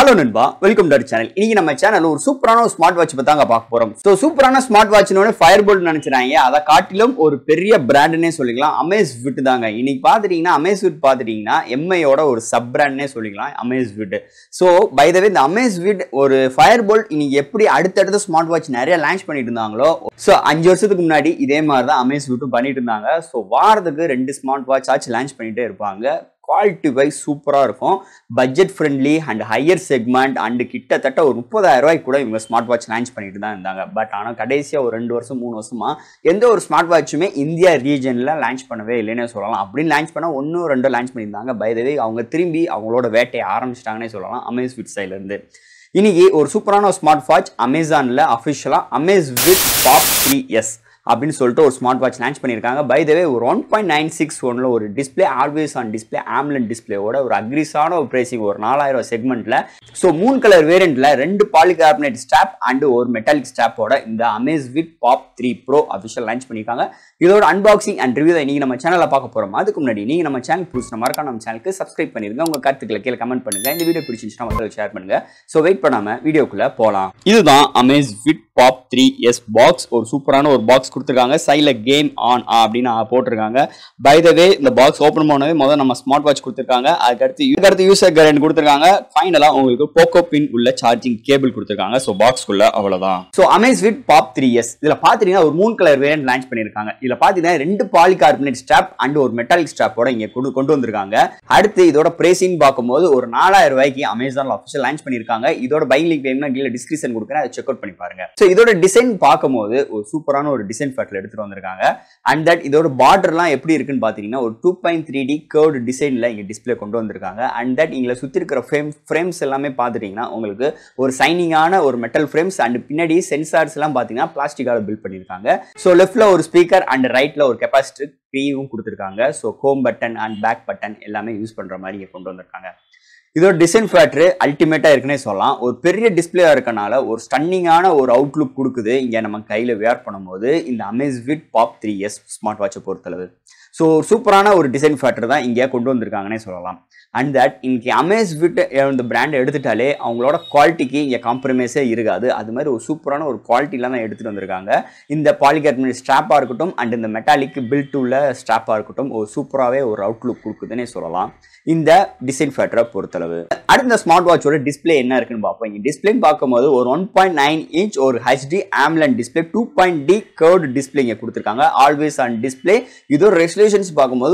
Hello Nanba, welcome to our channel. இன்னைக்கு நம்ம சேனல்ல ஒரு சூப்பரான ஸ்மார்ட் வாட்ச் பத்தி தாங்க பார்க்க போறோம். சோ சூப்பரான ஸ்மார்ட் வாட்ச்னோட ஃபயர்போல்ட் நினைச்சறாங்க. அத காட்டிலும் ஒரு பெரிய பிராண்ட்னே சொல்லிக்கலாம். Amazfit தாங்க. இன்னைக்கு பாத்துட்டீங்கன்னா Amazfit பாத்துட்டீங்கன்னா MI ஓட ஒரு சப் பிராண்ட்னே சொல்லிக்கலாம் Amazfit. So by the way இந்த Amazfit ஒரு ஃபயர்போல்ட் இன்னைக்கு எப்படி அடுத்தடுத்த ஸ்மார்ட் வாட்ச் நிறைய லான்ச் பண்ணிட்டு இருந்தாங்களோ சோ 5 வருஷத்துக்கு முன்னாடி இதே மாதிரி தான் Amazfit பண்ணிட்டு இருந்தாங்க. சோ வாரத்துக்கு 2 ஸ்மார்ட் வாட்ச் ஆச்சு லான்ச் பண்ணிட்டே இருப்பாங்க. Quality wise சூப்பரா இருக்கும், budget friendly and higher segment and கிட்டத்தட்ட ஒரு 30,000 ரூபாய்க்கு கூட இவங்க ஸ்மார்ட் வாட்ச் லான்ச் பண்ணிட்டு தான் இருந்தாங்க. பட் ஆனால் கடைசியாக ஒரு 2 வருஷம் 3 வருஷமா எந்த ஒரு ஸ்மார்ட் வாட்சுமே இந்தியா ரீஜனில் லான்ச் பண்ணவே இல்லைன்னே சொல்லலாம். அப்படின்னு லான்ச் பண்ணால் 1-2 லான்ச் பண்ணியிருந்தாங்க. பை தி வே அவங்க திரும்பி அவங்களோட வேட்டையை ஆரம்பிச்சிட்டாங்கன்னே சொல்லலாம் Amazfit சைட்லேருந்து. இன்னைக்கு ஒரு சூப்பரான ஸ்மார்ட் வாட்ச் அமேசானில் அஃபிஷியலாக Amazfit POP 3S அப்படின்னு சொல்லிட்டு ஒரு ஸ்மார்ட் வாட்ச் லான்ச் பண்ணியிருக்காங்க. பை த வே ஒரு 1.961 ஒரு display always on display AMOLED டிஸ்பிளேயோட ஒரு அக்ரிஸான ஒரு பிரைசிங் ஒரு 4000 செக்மெண்ட்ல. ஸோ 3 கலர் வேரியண்ட்ல 2 பாலிகார்பனேட் ஸ்ட்ராப் அண்ட் ஒரு மெட்டாலிக் ஸ்ட்ராப்போட இந்த Amazfit POP 3 Pro official launch பண்ணியிருக்காங்க. இதோட அன்பாக்சிங் அண்ட் ரிவ்யூ தான் இன்னைக்கு நம்ம சேனல்ல பார்க்க போறோம். அதுக்கு முன்னாடி நீங்க நம்ம சேனல் புதுசு மறக்காம நம்ம சேனலுக்கு சப்ஸ்கிரைப் பண்ணிருங்க. உங்க கருத்துக்களை கீழே கமெண்ட் பண்ணுங்க. இந்த வீடியோ பிடிச்சிருந்துச்சுன்னா மக்களுக்கு ஷேர் பண்ணுங்க. ஸோ வெயிட் பண்ணாம வீடியோக்குள்ள போலாம். இதுதான் Amazfit POP 3S பாக்ஸ். ஒரு சூப்பரான ஒரு பாக்ஸ் கொடுத்துருக்காங்க. சைட்ல கேம் ஆன் அப்படின்னு போட்டிருக்காங்க. பை த வே இந்த பாக்ஸ் ஓபன் பண்ணவே முதல்ல நம்ம ஸ்மார்ட் வாட்ச் கொடுத்துருக்காங்க. அதுக்கடுத்து யூசர் கைட் கொடுத்துருக்காங்க. ஃபைனலா உங்களுக்கு போக்கோ பின் உள்ள சார்ஜிங் கேபிள் கொடுத்துருக்காங்க. ஸோ பாக்ஸ்க்குள்ள அவ்வளவுதான். ஸோ Amazfit POP 3S இதுல பாத்தீங்கன்னா ஒரு 3 கலர் வேரியன்ட் லான்ச் பண்ணிருக்காங்க. இதுல பாத்தீங்கன்னா 2 பாலிகார்பனேட் ஸ்ட்ராப் அண்ட் ஒரு மெட்டாலிக் ஸ்ட்ராப்போட இங்க கொண்டு வந்திருக்காங்க. அடுத்து இதோட பிரைசிங் பார்க்கும்போது ஒரு 4000 ரூபாய்க்கு அமேசான்ல அஃபிஷியல் லான்ச் பண்ணிருக்காங்க. இதோட பை லிங்க் வேணும்னா கீழே டிஸ்கிரிப்ஷன் கொடுக்குறேன், அதை செக் அவுட் பண்ணி பாருங்க. ஸோ இதோட டிசைன் பார்க்கும்போது ஒரு சூப்பரான ஒரு டிசைன் ஃபேக்டர் எடுத்துட்டு வந்திருக்காங்க. அண்ட் தட் இதோட பார்டர்லாம் எப்படி இருக்குன்னு பாத்தீங்கன்னா ஒரு 2.3D கர்வ்டு டிசைன்ல இங்க டிஸ்பிளே கொண்டு வந்திருக்காங்க. அண்ட் தட் இங்க சுத்தி இருக்கிற ஃப்ரேம்ஸ் எல்லாமே பாத்துட்டீங்கன்னா உங்களுக்கு ஒரு சைனிங்கான ஒரு மெட்டல் ஃப்ரேம்ஸ் அண்ட் பின்னாடி சென்சார்ஸ் எல்லாம் பாத்தீங்கன்னா பிளாஸ்டிக்கால பில்ட் பண்ணிருக்காங்க. ஸோ லெஃப்ட்ல ஒரு ஸ்பீக்கர் அண்ட் ரைட்ல ஒரு கெப்பாசிட்டர் ப்ரீவும் கொடுத்துருக்காங்க. So home button and back button எல்லாமே யூஸ் பண்ற மாதிரி இங்க கொண்டு வந்திருக்காங்க. இதோட டிசைன் ஃபேக்டர் அல்டிமேட்டா இருக்குன்னே சொல்லலாம். ஒரு பெரிய டிஸ்பிளேயா இருக்கனால ஒரு ஸ்டன்னிங்கான ஒரு அவுட்லுக் கொடுக்குது இங்க நம்ம கையில வேர் பண்ணும்போது இந்த Amazfit POP 3S ஸ்மார்ட் வாட்சை பொறுத்தளவு. ஸோ சூப்பரான ஒரு டிசைன் ஃபேக்டர் தான் இங்கே கொண்டு வந்திருக்காங்கன்னே சொல்லலாம். அண்ட் தட் இன்னைக்கு Amazfit இந்த பிராண்ட் எடுத்துட்டாலே அவங்களோட குவாலிட்டிக்கு இங்கே காம்ப்ரமைஸே இருக்காது. அது மாதிரி ஒரு சூப்பரான ஒரு குவாலிட்டிலாம் தான் எடுத்துட்டு வந்திருக்காங்க. இந்த பாலிகார்பனேட் ஸ்ட்ராப்பாக இருக்கட்டும் அண்ட் இந்த மெட்டாலிக் பில்ட் உள்ள ஸ்ட்ராப்பாக இருக்கட்டும் ஒரு சூப்பராகவே ஒரு அவுட்லுக் கொடுக்குதுன்னே சொல்லலாம் இந்த டிசைன் ஃபேக்டரை பொறுத்தளவு. அடுத்த இந்த ஸ்மார்ட் வாட்சோட டிஸ்பிளே என்ன இருக்குன்னு பார்ப்போம். இங்கே டிஸ்பிளேன்னு பார்க்கும்போது ஒரு 1.9 இன்ச் ஒரு HD AMOLED display 2.D curved display இங்கே கொடுத்துருக்காங்க. Always on display. இதோட ரெசல்யூஷன்ஸ் பார்க்கும்போது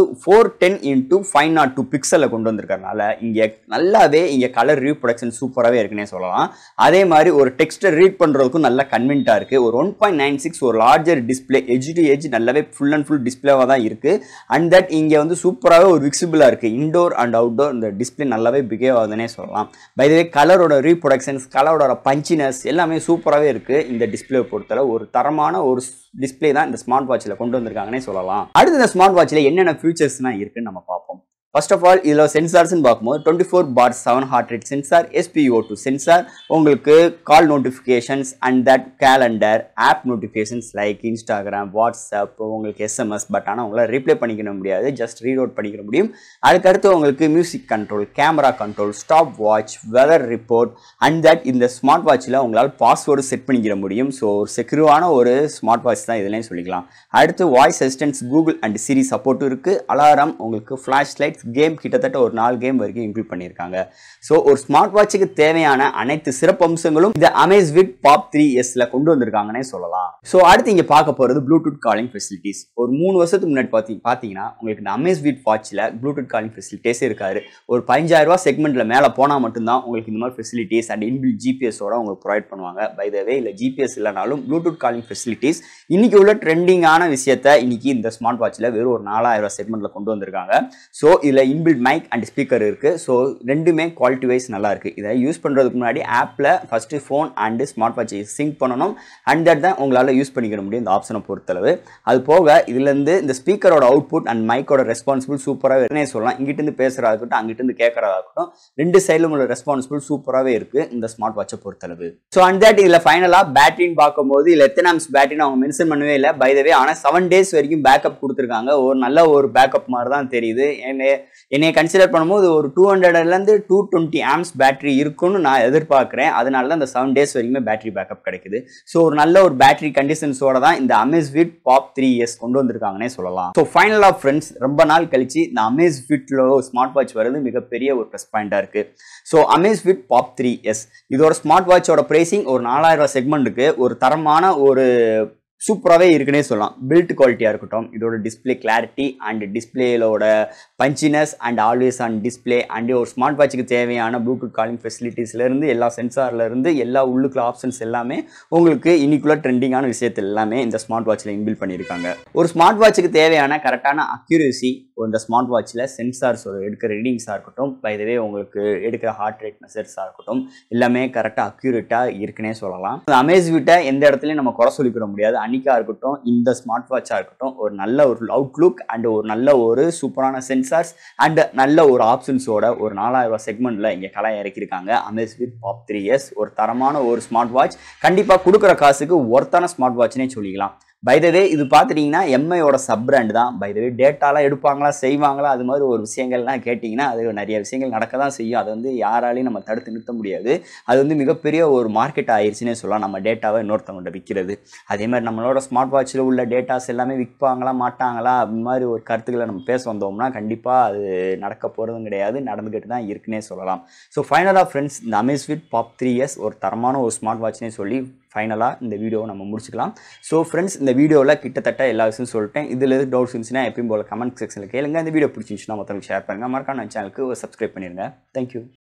410x502 பிக்சலை கொண்டு வந்திருக்கறனால இங்கே நல்லாவே இங்கே கலர் ரீப்ரொடக்ஷன் சூப்பராகவே இருக்குன்னே சொல்லலாம். அதே மாதிரி ஒரு டெக்ஸ்ட்டை ரீட் பண்ணுறதுக்கும் நல்லா கன்வீனியன்ட்டாக இருக்குது. ஒரு 1.96 ஒரு larger display edge to edge நல்லாவே ஃபுல் அண்ட் ஃபுல் டிஸ்பிளேவாக தான் இருக்குது. அண்ட் தட் இங்கே வந்து சூப்பராகவே ஒரு விசிபிளாக இருக்குது. இன்டோர் அண்ட் அவுட்டோர் இந்த டிஸ்பிளே நல்லாவே பிஹேவ் ஆகுதுன்னே சொல்லலாம். பை தி வே கலரோட ரீப்ரொடக்ஷன்ஸ் கலரோட பஞ்சினஸ் எல்லாமே சூப்பராகவே இருக்குது. இந்த டிஸ்பிளே பொறுத்தளவு ஒரு தரமான ஒரு டிஸ்பிளே தான் இந்த ஸ்மார்ட் வாட்சில் கொண்டு வந்திருக்காங்கன்னே சொல்லலாம். அடுத்து இந்த ஸ்மார்ட் வாட்சில் என்னென்ன ஃபியூச்சர்ஸ்லாம் இருக்குன்னு நம்ம பார்ப்போம். ஃபர்ஸ்ட் ஆஃப் ஆல் இதில் சென்சார்ஸ்ன்னு பார்க்கும்போது 24/7 heart rate sensor, SpO2 sensor, உங்களுக்கு call notifications and that calendar app notifications like Instagram, WhatsApp, உங்களுக்கு SMS. பட் ஆனால் உங்களால் ரீப்ளே பண்ணிக்க முடியாது, ஜஸ்ட் ரீட் அவுட் பண்ணிக்க முடியும். அதுக்கடுத்து உங்களுக்கு music control, camera control, stop watch, weather report and that இந்த ஸ்மார்ட் வாட்சில் உங்களால் பாஸ்வேர்டு செட் பண்ணிக்கிற முடியும். ஸோ ஒரு செக்யூரான ஒரு ஸ்மார்ட் வாட்ச் தான் இதுலேயும் சொல்லிக்கலாம். அடுத்து voice assistance Google and Siri சப்போர்ட்டும் இருக்குது. அலாரம், உங்களுக்கு ஃப்ளாஷ் லைட், கேம் கிட்டத்தட்ட ஒரு 4 கேம் வரைக்கும் இன்க்ளூட் பண்ணியிருக்காங்க. ஸோ ஒரு ஸ்மார்ட் வாட்சுக்கு தேவையான அனைத்து சிறப்பு அம்சங்களும் இந்த Amazfit POP 3Sல கொண்டு வந்திருக்காங்கன்னே சொல்லலாம். ஸோ அடுத்து இங்கே பார்க்க போகிறது ப்ளூடூத் காலிங் ஃபெசிலிட்டிஸ். ஒரு 3 வருஷத்துக்கு முன்னாடி பார்த்தீங்கன்னா உங்களுக்கு இந்த Amazfit வாட்சில் ப்ளூடூத் காலிங் ஃபெசிலிட்டிஸே இருக்காது. ஒரு 15,000 ரூபா செக்மெண்ட்ல மேலே போனால் மட்டும்தான் உங்களுக்கு இந்த மாதிரி ஃபெசிலிட்டிஸ் அண்ட் இன்பில்ட் ஜிபிஎஸோட உங்களுக்கு ப்ரொவைட் பண்ணுவாங்க. பை த வே இல்லை ஜிபிஎஸ் இல்லைனாலும் ப்ளூடூத் காலிங் ஃபெசிலிட்டிஸ் இன்னைக்கு உள்ள ட்ரெண்டிங்கான விஷயத்தை இன்னைக்கு இந்த ஸ்மார்ட் வாட்சில் வெறும் ஒரு 4000 ரூபா செக்மெண்ட்ல கொண்டு வந்திருக்காங்க. ஸோ இதில் இன்பில்ட் மைக் அண்ட் ஸ்பீக்கர் இருக்கு. ஸோ ரெண்டுமே குவாலிட்டி வைஸ் நல்லா இருக்கு. இதை யூஸ் பண்றதுக்கு முன்னாடி ஆப்ல ஃபர்ஸ்ட் ஃபோன் அண்ட் ஸ்மார்ட் வாட்சை சிங்க் பண்ணணும். அண்ட் தட் தான் உங்களால் யூஸ் பண்ணிக்க முடியும் இந்த ஆப்ஷனை பொறுத்தளவு. அது போக இதுல இருந்து இந்த ஸ்பீக்கரோட அவுட்புட் அண்ட் மைக்கோட ரெஸ்பான்சிபிள் சூப்பராகவே இருக்குன்னே சொல்லலாம். இங்கிட்டு இருந்து பேசுறதா இருக்கட்டும் அங்கிட்டு இருந்து கேட்கறதா இருக்கட்டும் ரெண்டு சைடிலும் உள்ள ரெஸ்பான்சிபிள் சூப்பராகவே இருக்கு இந்த ஸ்மார்ட் வாட்சை பொறுத்தளவு. ஸோ அண்ட் தட் இதுல ஃபைனலா பேட்டரின்னு பார்க்கும்போது இதுல எத்தனை ஆம்ஸ் பேட்டரின்னு அவங்க மென்ஷன் பண்ணவே இல்லை. பை த வே ஆனால் 7 days வரைக்கும் பேக்கப் கொடுத்துருக்காங்க. ஒரு நல்ல ஒரு பேக்கப் மாதிரி தான் தெரியுது. என்னைய கன்சிடர் பண்ணும்போது ஒரு 200லேருந்து 220 ஆம்ஸ் பேட்டரி இருக்குன்னு நான் எதிர்பார்க்குறேன். அதனால தான் இந்த 7 டேஸ் வரைக்குமே பேட்டரி பேக்கப் கிடைக்குது. ஸோ ஒரு நல்ல ஒரு பேட்டரி கண்டிஷன்ஸோட தான் இந்த Amazfit POP 3s கொண்டு வந்திருக்காங்கன்னே சொல்லலாம். ஸோ ஃபைனலாக ஃப்ரெண்ட்ஸ், ரொம்ப நாள் கழிச்சு இந்த Amazfitல ஸ்மார்ட் வாட்ச் வரது மிகப்பெரிய ஒரு ப்ளஸ் பாயிண்டாக இருக்கு. ஸோ Amazfit POP 3s இதோட ஸ்மார்ட் வாட்சோட பிரைசிங் ஒரு 4000 செக்மெண்ட்டுக்கு ஒரு தரமான ஒரு சூப்பராகவே இருக்குன்னே சொல்லலாம். பில்ட் குவாலிட்டியாக இருக்கட்டும், இதோட டிஸ்பிளே கிளாரிட்டி அண்ட் டிஸ்பிளேலோட punchiness and always on display and ஒரு ஸ்மார்ட் வாட்சுக்கு தேவையான ப்ளூடூத் காலிங் ஃபெசிலிட்டிஸ்லேருந்து எல்லா சென்சார்லேருந்து எல்லா உள்ளுக்குள்ள ஆப்ஷன்ஸ் எல்லாமே உங்களுக்கு இன்னைக்குள்ள ட்ரெண்டிங்கான விஷயத்தில் எல்லாமே இந்த ஸ்மார்ட் வாட்சில் இன்பில்ட் பண்ணியிருக்காங்க. ஒரு ஸ்மார்ட் வாட்சுக்கு தேவையான கரெக்டான அக்யூரசி இந்த ஸ்மார்ட் வாட்சில் சென்சார்ஸ் எடுக்கிற ரீடிங்ஸாக இருக்கட்டும், பை த வே உங்களுக்கு எடுக்கிற ஹார்ட் ரேட் மெசர்ஸாக இருக்கட்டும், எல்லாமே கரெக்டாக அக்யூரேட்டாக இருக்குன்னே சொல்லலாம். Amazfitஐ எந்த இடத்துலையும் நம்ம குறை சொல்லிக்கிற முடியாது. அன்னிக்கா இருக்கட்டும், இந்த ஸ்மார்ட் வாட்சாக இருக்கட்டும், ஒரு நல்ல ஒரு அவுட்லுக் அண்ட் ஒரு நல்ல ஒரு சூப்பரான சென்சார்ஸ் அண்ட் நல்ல ஒரு ஆப்ஷன்ஸோட ஒரு 4000 செக்மெண்ட்ல இங்கே களை இறக்கியிருக்காங்க. Amazfit POP 3s ஒரு தரமான ஒரு ஸ்மார்ட் வாட்ச், கண்டிப்பாக கொடுக்குற காசுக்கு ஒர்த்தான ஸ்மார்ட் வாட்ச்னே சொல்லிக்கலாம். பை த வே இது பார்த்துட்டிங்கன்னா எம்ஐயோட சப் பிராண்ட் தான். பை த வே டேட்டாலாம் எடுப்பாங்களா செய்வாங்களா அது மாதிரி ஒரு விஷயங்கள்லாம் கேட்டிங்கன்னா அது நிறைய விஷயங்கள் நடக்க தான் செய்யும். அது வந்து யாராலையும் நம்ம தடுத்து நிறுத்த முடியாது. அது வந்து மிகப்பெரிய ஒரு மார்க்கெட் ஆயிடுச்சுன்னே சொல்லலாம், நம்ம டேட்டாவை இன்னொருத்தவங்கள்ட்ட விற்கிறது. அதே மாதிரி நம்மளோட ஸ்மார்ட் வாட்சில் உள்ள டேட்டாஸ் எல்லாமே விற்பாங்களா மாட்டாங்களா அது மாதிரி ஒரு கருத்துக்களை நம்ம பேச வந்தோம்னா கண்டிப்பாக அது நடக்க போகிறதும் கிடையாது, நடந்துக்கிட்டு தான் இருக்குன்னே சொல்லலாம். ஸோ ஃபைனலாக ஃப்ரெண்ட்ஸ், இந்த Amazfit POP 3s ஒரு தரமான ஒரு ஸ்மார்ட் வாட்ச்னே சொல்லி ஃபைனலாக இந்த வீடியோவை நம்ம முடிச்சுக்கலாம். ஸோ ஃப்ரெண்ட்ஸ், இந்த வீடியோவில் கிட்டத்தட்ட எல்லா விஷயம் சொல்லிட்டேன். இதில் எது டவுட்ஸ் இருந்துச்சுன்னா எப்பயும் போல் கமெண்ட் செக்ஷனில் கேளுங்க. இந்த வீடியோ பிடிச்சிருந்துச்சுன்னா மற்றவங்களுக்கு ஷேர் பண்ணுங்கள். மறக்காம சேனலுக்கு சப்ஸ்கிரைப் பண்ணிடுங்க. தேங்க்யூ.